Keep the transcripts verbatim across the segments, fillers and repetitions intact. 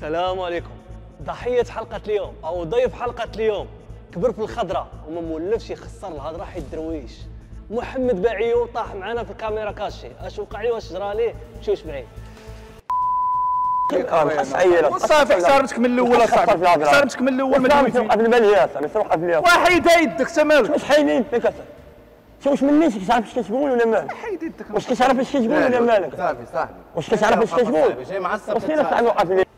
السلام عليكم. ضحية حلقة اليوم أو ضيف حلقة اليوم كبر في الخضرة وما مولفش يخسر الهضرة حيت درويش. محمد باعيو طاح معنا في الكاميرا كاشي، اش وقع ليه واش جرى ليه مشيوش معاه. صافي حسابتك من الاول اصاحبي، حسابتك من الاول ما دويتي قبل الماليات انا سوق قبل الماليات وحيد يدك انت مالك واش حايدين فيك واش منيش كتعرف اش كتقول ولا مالك؟ حيد يدك واش كتعرف اش كتقول ولا مالك؟ صافي صاحبي واش كتعرف اش كتقول؟ جاي معصب واش فينا صاحبي وقف لي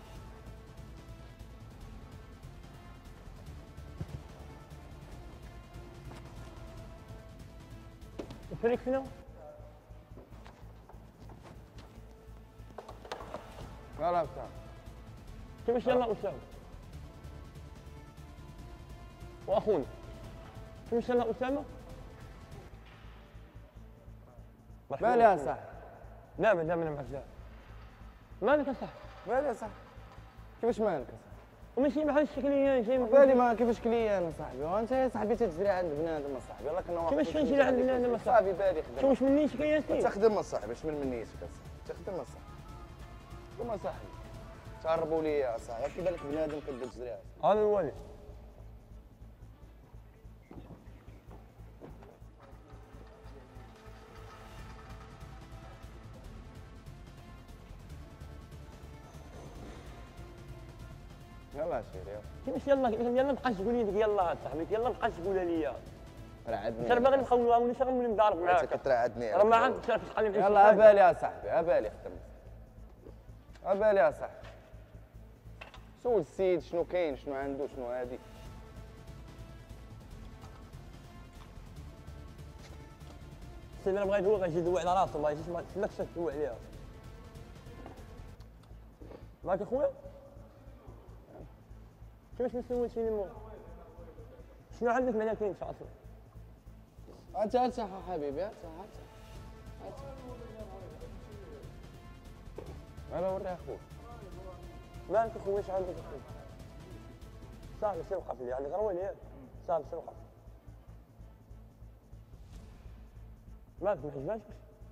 فريق فينا لا بتاع كيفاش يلا اسامه واخونا كيفاش يلا اسامه مالي يا صاحبي دائما دائما معك دائما مالك يا صاحبي مالي يا صاحبي كيفاش مالك يا صاحبي وماشي بحال الشكليان شي بالي ما كيفاش كليان يا صاحبي وانت يا صاحبي تجري عند بنادم يا صاحبي يلاه كنا كيفاش كنجري عند بنادم صاحبي بالي خدم واش مني شكليان تخدم يا صاحبي اش من منيش تخدم يا صاحبي خدم يا صاحبي تهربوا لي يا صاحبي كي بالك بنادم كدير تجري هذا الولي يلا سير يلا كيفاش يلا يلا مابقاش تقول لي يلا صاحبي يلا مابقاش تقول لي ترعدني ترى باغي نخونها وني شغل من نضارب معاك كترعدني راه ما عندكش تعرف تقلب يلا ابالي يا صاحبي ابالي خدم ابالي يا صاحبي سول السيد شنو كاين شنو عنده شنو هادي السيد انا بغا يدوي غيجي يدوي على راسو ما يجيش ما تسمكش تدوي عليها ماك اخويا كيفاش نسول شي نمو شنو عندك ما كاينش اصلا انت انت حبيبي انت انت انا وري اخوك مالك اخويا واش عندك اخويا صافي سير وقف لي عندك رواني ياك صافي سير وقف مالك ما عجبكش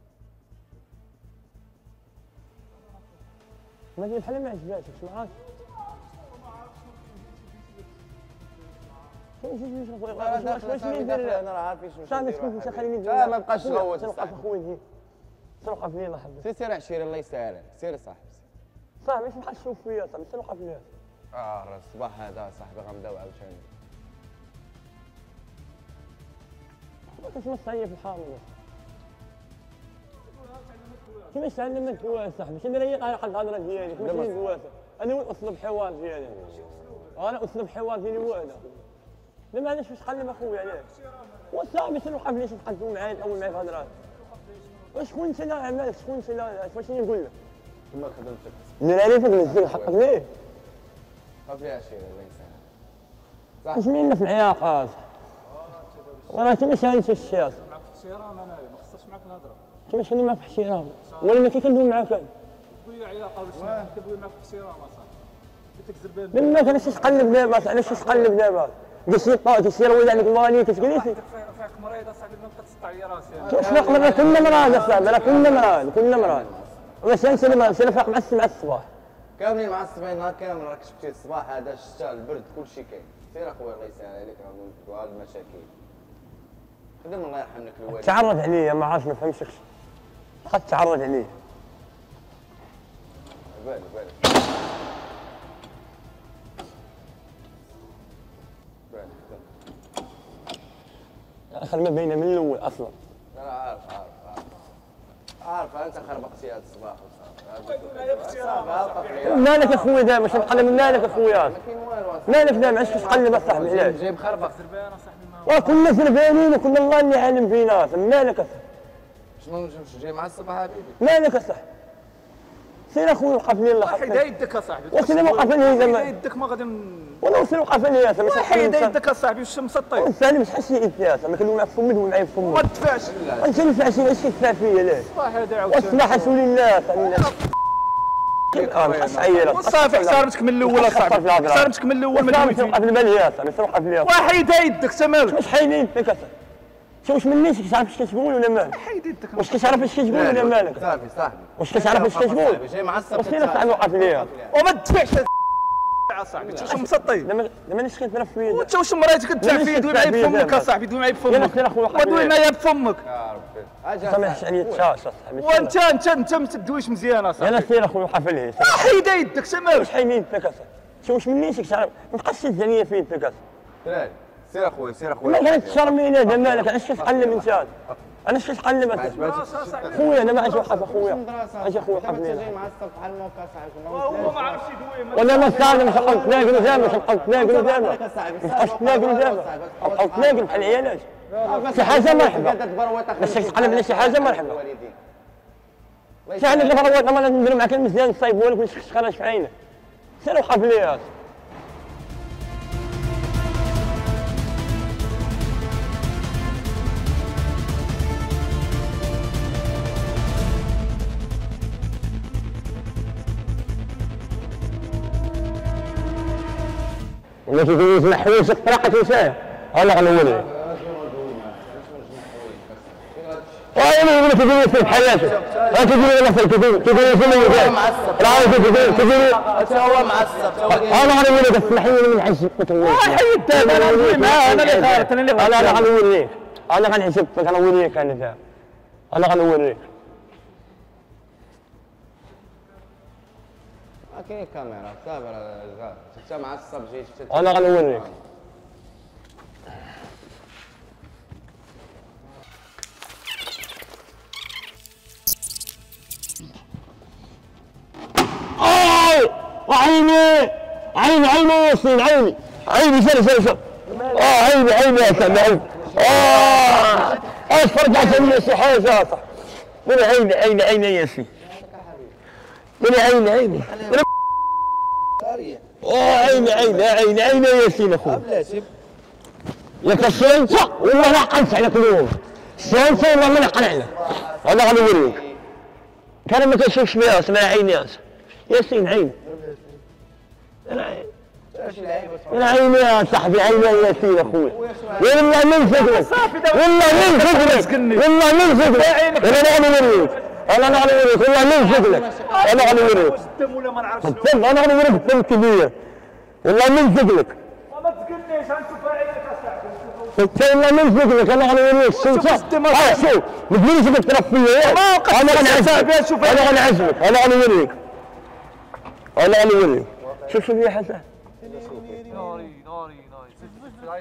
ما دير بحال ما عجباتكش معاك شنو شنو شنو خويا واش ندير انا راه عارف شنو صافي اسكت انت خليني ندير لا ما بقاش تغوت سير وقف اخويا زين سير وقف لي الله يحفظك سير سير عشيري الله يسهل سير صاحبي صافي ماشي بحال تشوف فيا صاحبي سير وقف لي اه راه الصباح هذا صاحبي غنبداو عاوتاني ما كتسمى الصعية في الحامل كيفاش تعلم الدواء صاحبي شنو هي قال الهضره ديالك ماشي الدواء انا هو اسلوب الحوار ديالي انا اسلوب الحوار ديالي هو هذا لا معليش واش قلب اخويا عليه وصافي سير وقف لي تقدموا معايا الاول معايا في الهضرات وشكون انت لا عمالك شكون انت لا واش نقول لك كما خدمتك من عرفك نزل حقك ليه صافي يا عشيري الله يسهل واش مالنا في العلاقات وراه انت ما سالتش الشيء معك في الشيران انايا ما خصهاش معك الهضره كيفاش كندوي معاك في الشيران ولا ما كي كندوي معاك تقول لي علاقه واش كندوي معك في الشيران اصاحبي كتكذب بالله علاش تقلب دابا علاش تقلب دابا قلت لي طاق السير ولا عندك المواليد كتجلسي فيك مريضه صاحبي ما كتسطع لي راسي كيفاش فاق مرة كل مرة صاحبي راه كل مرة كل مرة واش انت ما سير فاق مع مع الصباح كاملين معصبين نهار كامل راك شفتي الصباح هذا الشتا البرد كلشي كاين سير اخويا الله يسهل عليك راه نقولوا هاد المشاكل خدم الله يرحم لك الوالد تعرض عليا ما عرفتش ما فهمتش خد تعرض عليه بالي بالي بالي اخر ما بينا من الاول اصلا انا عارف عارف عارف عارف انت خربقتي هذا الصباح مالك اخويا دابا باش نقلب مالك اخويا ما كاين والو مالك دابا علاش تقلب اصاحبي علاش جايب خربق زربانه صاحبي ما وكنا زربانين وكنا الله اللي عالم فينا مالك شنو نجمش جاي مع الصباح حبيبي مالك اصاحبي سير اخويا وقف لي الله حيد يدك اصاحبي واش انا وقف لي زعما حيد يدك ما غادي والله سير وقف لي زعما حيد يدك اصاحبي والشمس طيب الثاني مش حسي انت زعما كندوي معاك فمي ندوي معايا ما فمك تدفعش انت اللي فعشي واش كتدفع فيا ليه الصباح هذا عاوتاني والصباح رسول الله اه خاص عيالك صافي حسابتك من الاول اصاحبي حسابتك من الاول ما دويتي وقف الماليات انا وقف لي وحيد يدك انت مالك واش حايدين فيك واش منيش كتعرف اش كتقول ولا مالك حيد يدك واش كتعرف اش كتقول ولا مالك صافي صاحبي واش كتعرف اش كتقول جاي معصب واش فينا صاحبي وقف لي وما تدفعش اصاحبي انت واش مسطي لما لما نسخن نتنفس فيه وانت واش مريتك تنفي دوي معايا بفمك اصاحبي دوي معايا بفمك ودوي معايا بفمك يا ربي اجي سامح عليا تشاش اصاحبي وانت انت انت ما تدويش مزيان اصاحبي انا سير اخويا حفليه حيد يدك سماوي واش حايلين يدك اصاحبي شو واش مني شي تعرف ما تبقاش تزنيه في يدك اصاحبي دراري سير اخويا سير اخويا ما كانت تشرمينا هذا مالك انا شفت تقلب انت هذا انا شفت تقلب انت خويا انا ما عندي وحف اخويا اجي اخويا حفليه جاي معصب بحال الموقع صاحبي هو ما عرفش يدوي ولا ما صار مش نبقاو نتناقلوا زعما مش نبقاو نتناقلوا زعما مابقاش نتناقلوا زعما نبقاو نتناقلوا بحال العيالات شي حاجه مرحبا بس تقلب على شي حاجه مرحبا شي عندك الفروات ما نديروا معاك المزيان نصايبوا لك ونسخش خرج في عينك سير وحفليات ولا تجوز محوس طريقة نساء انا غنولي وانا ولا تجوز في حياته لا تجوز ولا في تجوز تجوز في الموضوع لا تجوز تجوز هو معصب انا غنولي بس محيي من حسب قتل حيد انا نقول معاه انا اللي خالط انا اللي انا انا غنوريك انا غنحسبك غنوريك انا ذا انا غنوريك كاين كاميرا صابر الزهر شفتها معصب جيت انا غنوريك اوه عيني عيني عيني يا ياسين عيني عيني سر سر سر اه عيني عيني يا سلام عيني اه اتفرج عشان يا سي حاجه من عيني عيني عيني يا ياسين من عيني عيني اه عيني عيني عيني عيني يا ياسين اخويا ياك الشنطه والله لا قنص عليك اليوم الشنطه والله ما نقنع عليك انا غنوريك كان ما كنشوفش بها اسمها عيني ياسين عيني انا عيني انا عيني يا صاحبي عيني يا ياسين اخويا والله من فضلك والله من فضلك والله من فضلك انا غنوريك انا غنوريك والله من فضلك انا غنوريك الدم ولا ما نعرفش الدم انا غنوريك الدم كبير والله من فضلك ما تقلنيش غنشوف عينك اصاحبي انت والله من فضلك انا غنوريك الشمسه اه شوف ما تقوليش انك ترف فيا انا غنعزمك انا غنعزمك انا غنوريك انا غنوريك شوف شوف يا حسن ناري ناري ناري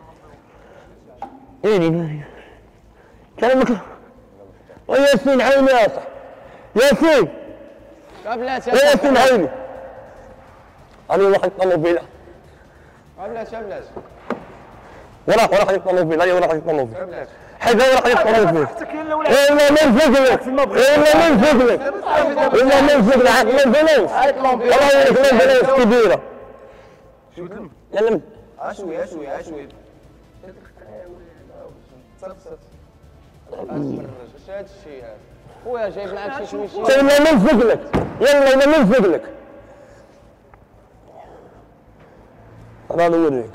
ايه ناري كلامك وياسين عيني يا صاحبي ياسين قبلات ياسين عيني انا واحد طلبيله قبلات قبلات ولا ولا حد يطلب فيه ولا حد يطلب فيه حيت ولا حد يطلب فيه الا من فضلك الا من فضلك الا من فضلك عقل الفلوس والله يريك الفلوس كبيره يلا اشوي اشوي اشوي اش هذا الشيء هذا خويا جايب معاك شي شويشي الا من فضلك يلا الا من فضلك انا نوريك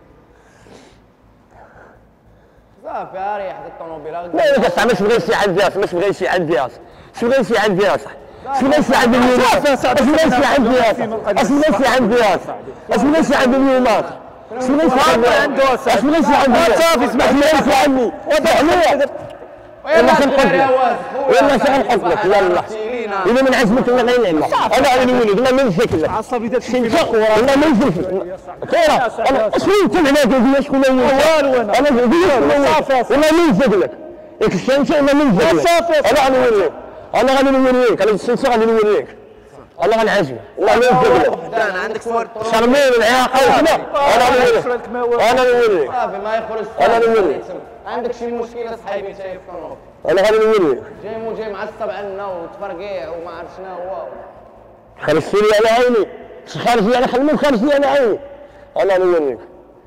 صافي اريح هاد الطوموبيله لا يا صاحبي مش بغيت شي عندي اصاحبي مش بغيت شي عندي اصاحبي مش بغيت شي عندي اصاحبي مش بغيت شي عندي اليومات مش بغيت شي عندي اصاحبي مش بغيت شي عندي اصاحبي مش بغيت شي عندي اليومات مش بغيت شي عندي عنده اصاحبي مش بغيت شي عندي صافي اسمح لي اسمح عني وضحني يلا سنحط لك يلا سنحط لك يلا اذا من عزمك ولا غير نعمه انا على الولد ما من فكرك عصبي داك الشيء ولا من فكرك خير شنو انت معناته شكون هو والو انا انا ولا من فضلك ياك الشمسه ولا من فضلك انا غنوريك انا غنوريك انا الشمسه غنوريك انا غنعزمك والله من فضلك انا عندك صور شرمين العياقه وكذا انا غنوريك انا غنوريك صافي ما يخرج انا غنوريك عندك شي مشكله صحيبي جاي في الطوموبيل انا غنوريك جاي مو جاي معصب عنا وتفرقيع وما عرف شنو هو خرجتي لي على عيني خرج لي على خلمي خرج لي على عيني انا غنوريك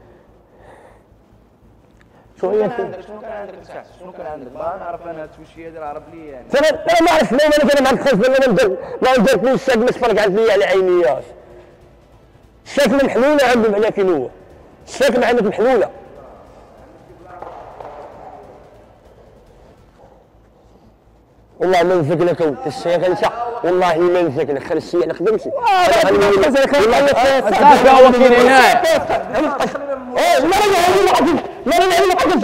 شو هي عندك شنو كان عندك شنو كان عندك ما نعرف انا هاد الشيء هذا عرف لي يعني انا انا ما عرفت انا انا ما عرفت انا ندير ما ندير فيه الشكل باش فرقعت لي على عينيات الشكل محلوله عندهم هنا فين هو الشكل عندك محلوله والله ما نزق لك ولد الشيخ انت والله ما نزق لك خلي الشيء اللي خدمتي صافي هو كاين هنا ايه لا لا لا لا لا لا لا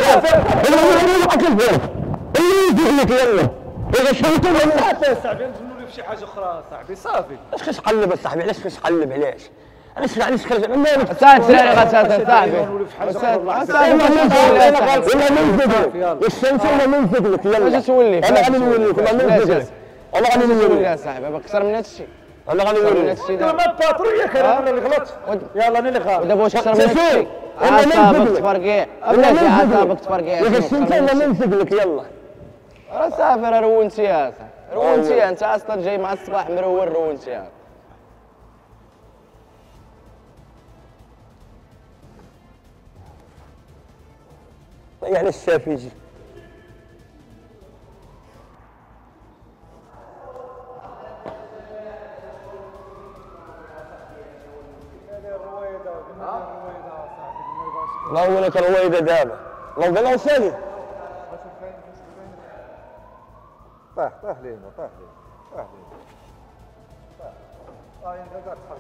لا لا يلا اذا شفت صافي صاحبي نجنوا لي بشي حاجه اخرى صاحبي صافي علاش خص قلب اصاحبي علاش خص قلب علاش علاش علاش خرج ما ساعه سيري غتساعد صاحبي ولا من فضلك الشمس ولا من فضلك يلا اش تولي انا غادي نوليك ولا من فضلك انا غادي نوليك يا صاحبي اكثر من هذا الشيء انا غادي من هذا نوليك الشيء ما الباترون يا انا اللي غلط يلا انا اللي غلط ودابا واش اكثر من هذا الشيء اعصابك تفرقع بلاتي اعصابك تفرقع يا الشمس ولا من فضلك يلا راه صافي راه رونتي يا صاحبي رونتي انت اصلا جاي مع الصباح مرول رونتي يعني الشافيجي الله يقولك الرويده دابا الله قال له سالي طاح طاح لينا طاح لينا طاح لينا اه انت قاعد تفرقع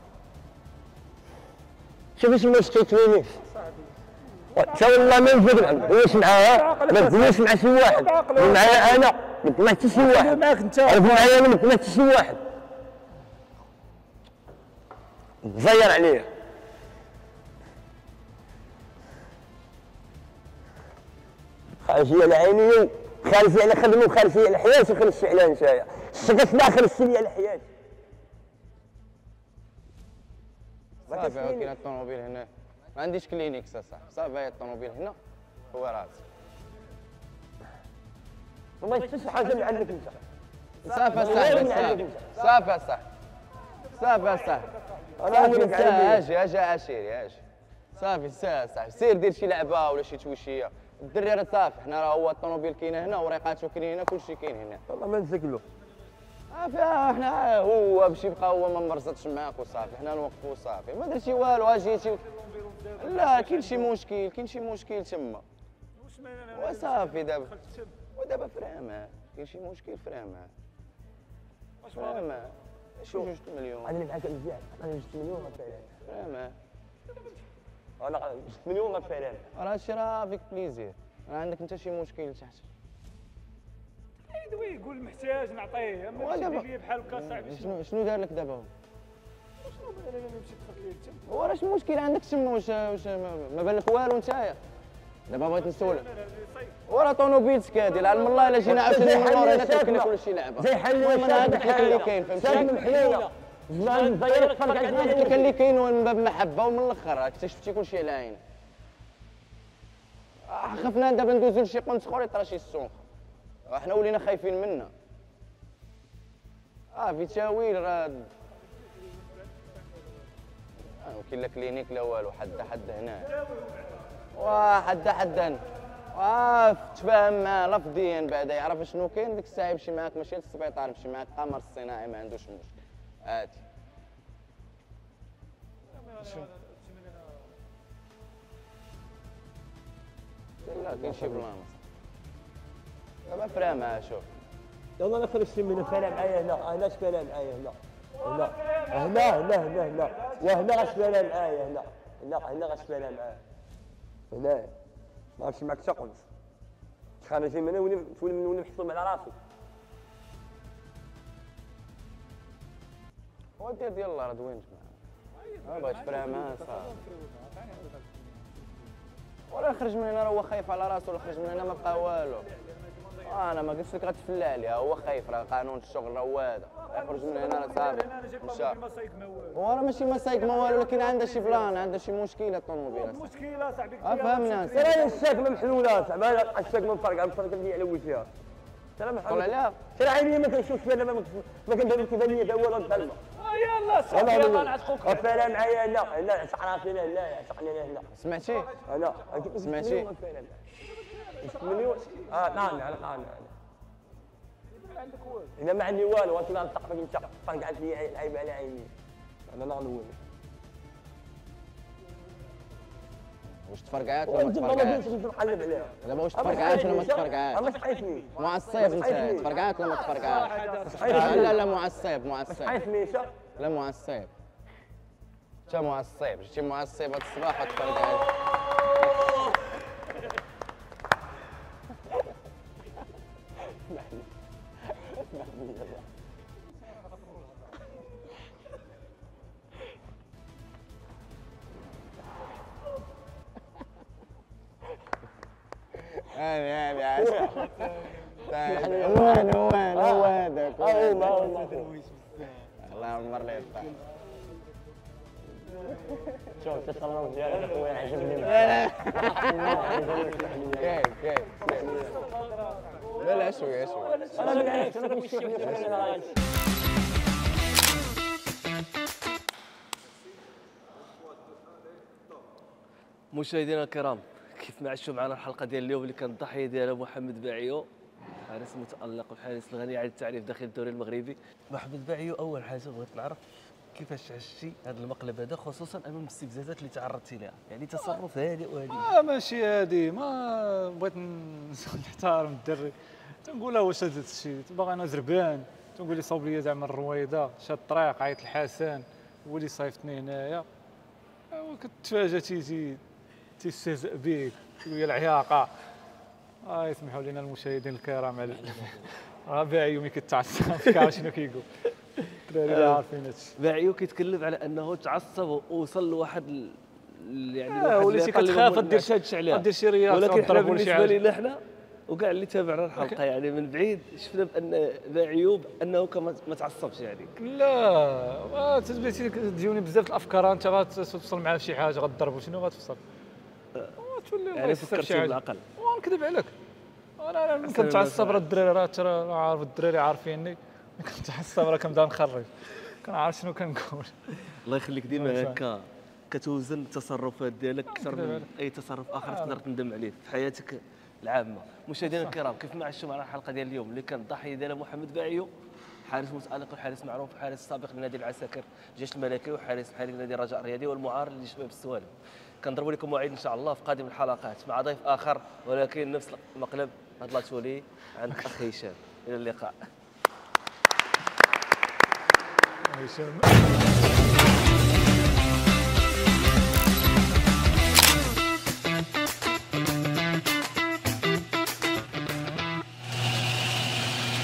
شوف ايش المشكل كلينيك تا والله ما نفكر واش معاها ما تقولش مع شي واحد معايا انا ما تسمع حتى شي واحد معاك انت عرف معايا انا ما تسمع حتى شي واحد تزير عليا خارجيه على عيني خارجيه على خدمه وخارجيه على حياتي وخلصتي على نتايا الشقف لا خلصتي لي على حياتي صافي كاين الطوموبيل هنا ما عنديش كلينيك صاحبي صافي هاي الطوموبيل هنا هو راسي وما يشتش حاجه من عندك انت صافي صاحبي صافي صافي صاحبي صافي صاحبي انا نقول لك على اجي اجي عشيري اجي صافي ساهل صاحبي سير دير شي لعبه ولا شي تويشيه الدري راه صافي حنا راه هو الطوموبيل كاين هنا وريقاتو كاين هنا كلشي كاين هنا والله ما نسكلو صافي حنا هو باش يبقى هو ما مرزطش معاك وصافي حنا نوقفو صافي ما درتي والو ها جيتي لا كاين شي مشكل كاين شي مشكل تما وصافي دابا ودابا فرامه كاين شي مشكل فرامه فرامه شو جوج مليون انا اللي معاك مزيان انا جوج مليون غفيران فرامه انا جوج مليون غفيران راه هادشي راه فيك بليزير راه عندك انت شي مشكل تحت دوي يقول محتاج نعطيه اما ودابا- يمشي ليا بحال هكا صاحبي شنو شنو دار لك دابا هو شنو بغينا انا نمشي دخلت ليه تما هو راه شنو المشكل عندك تما واش واش ما ما بان لك والو نتايا دابا بغيت نسولك وراه طونوبيلتك هادي العلم الله الا جينا عاوتاني من اللور هنا تركنا كلشي لعبه زي حل المهم انا هذاك اللي كاين فهمتي من الحليله زمان نزيرك فرق هذاك عليك اللي كاين هو من باب المحبه ومن الاخر اكتشفتي كلشي على عينك آه، خفنا دابا ندوزو لشي قنت اخر يطرا شي السونخ حنا ولينا خايفين منها اه في تاويل راه آه، كاين لا كلينيك لا والو حد حد هنا واه حد حد هنا واه تفاهم معاه لفظيا بعدا يعرف شنو كاين ديك الساعه يمشي معاك ماشي للسبيطار يمشي معاك قمر الصناعي ما عندوش مشكل عادي لا كاين شي بلان دابا فرامه شوف يلا انا خرجت من الفلا معايا هنا هنا شفالها معايا هنا هنا هنا هنا هنا هنا وهنا غشفالها معايا هنا هنا هنا غشفالها معايا هنا ما عرفتش معاك حتى قلت خارجين من هنا ولي تولي من ولي محصول على راسي ودير ديال الله راه دوينت معاه ما بغيتش فرامه صافي ولا خرج من هنا راه هو خايف على راسو ولا خرج من هنا ما بقى والو انا ما قلتش لك غتفلى عليها هو خايف راه قانون الشغل راه هو هذا يخرج من هنا راه صافي مشى هو راه ماشي مسايق ما والو ولكن عندها شي بلان عندها شي مشكله الطوموبيل مشكله صاحبي فهمنا ترى الشاك محلوله زعما الشاك من فرق عن فرق اللي على وجهها ترى طلع محلول عليها ترى عيني ما كنشوفش فيها ما ما كنبان كيبان لي هو ولا الظلمه يلا صاحبي يلا نعتقوك الفيلم معايا هنا هنا شعراتي هنا هنا شعرني هنا سمعتي هنا سمعتي؟ مليون اه نعم نعم نعم اذا ما عندي والو ولكن انا نطقطق انت طقعت لي العيب على عيني انا نغنول واش تفرقعات ولا ما وانت ما تفرقعاتش؟ بديتش نقلب عليها. دابا واش تفرقعات ولا ما تفرقعاتش؟ ما صحيتنيش. معصب انت تفرقعات ولا ما تفرقعاتش؟ لا لا لا معصب معصب صحيت ميشا. لا معصب انت معصب جيتي معصب هاد الصباح وتفرقعات. هاني هاني عاشق هوان هوان هو هذاك اه ما هو الله يعمر لي الطاق. شوف التصرف ديالك اخويا عجبني. كيف كيف لا لا شويه شويه انا ما كنعرفش انا كنمشي في مشاهدينا الكرام، كيف ما عشتوا معنا الحلقه ديال اليوم اللي كان الضحيه ديالها محمد باعيو، حارس متالق والحارس الغني عن التعريف داخل الدوري المغربي. محمد باعيو، اول حاجه بغيت نعرف كيفاش عشتي هذا المقلب هذا، خصوصا امام الاستفزازات اللي تعرضتي لها، يعني تصرف هادئ وهادئ. اه ماشي هادي، ما بغيت نحترم الدري، تنقول له واش هذا الشيء باغي انا زربان، تنقول لي صوب لي زعما الرويضه شاد الطريق، عيط الحسن هو اللي صيفطني هنايا، وكتفاجا تيجي تيستهزئ بيك شويه العياقه. اه يسمحوا لنا المشاهدين الكرام على راه باعي ملي كيتعصب كاع شنو كيقول الدراري اللي عارفين هادشي. باعيو كيتكلم على انه تعصب ووصل لواحد ال... يعني اه وليتي كتخاف دير شي هادشي عليها، دير شي رياضه ولكن حنا تضرب ولا شي بالنسبه حاجه. لنا حنا وكاع اللي تابعنا الحلقه يعني من بعيد شفنا بان باعيو انه كما ما تعصبش يعني. لا تثبتي تجيوني بزاف الافكار، انت غتوصل معاه فشي حاجه غتضربو شنو غتوصل؟ تولي يعني فكرتي بالعقل. ونكذب عليك انا انا كنتعصب، راه الدراري راه ترى عارف الدراري عارفيني، كنتعصب راه كنبدا نخرج، كنعرف شنو كنقول. الله يخليك ديما هكا كتوزن التصرفات ديالك اكثر من اي تصرف اخر تقدر تندم عليه في حياتك العامه. مشاهدينا الكرام، كيف ما عشتوا معنا الحلقه ديال اليوم اللي كان الضحيه ديالها محمد باعيو، حارس متالق وحارس معروف، حارس سابق لنادي العساكر الجيش الملكي، وحارس حالي لنادي الرجاء الرياضي والمعار لشباب السوالم. كنضربوا لكم موعد ان شاء الله في قادم الحلقات مع ضيف اخر ولكن نفس المقلب هضلاتوا لي عند اخ هشام. الى اللقاء. هشام